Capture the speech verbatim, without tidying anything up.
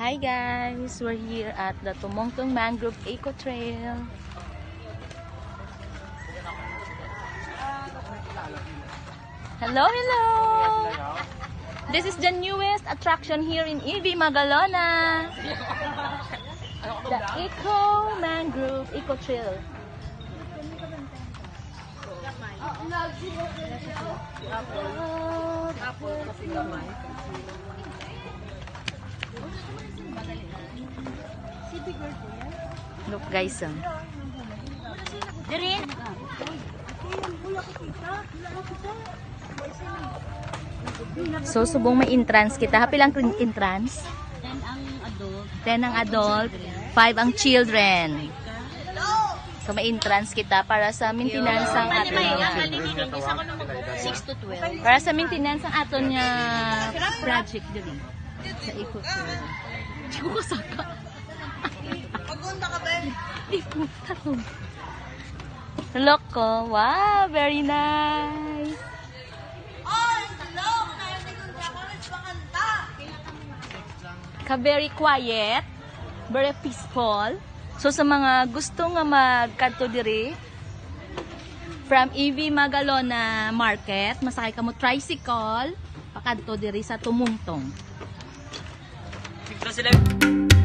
Hi guys, we're here at the Tomongtong Mangrove Eco Trail. Hello, hello! This is the newest attraction here in E V Magalona. The Eco Mangrove Eco Trail. Look guys, ah. So subong may entrance kita. Happy lang entrance. ten ang adult. ten ang adult, five ang children. So may entrance kita para sa maintenance ang aton niya. six to twelve. Para sa maintenance ang aton niya project dili. Sa Eco Trail. Di ko kasaka. Pagpunta ka ba? Di ko tatong. Look ko. Wow, very nice. Ka very quiet, very peaceful. So sa mga gusto nga magkanto diri from E V Magalona Market, masakay ka mo tricycle, pakanto diri sa Tomongtong. Sila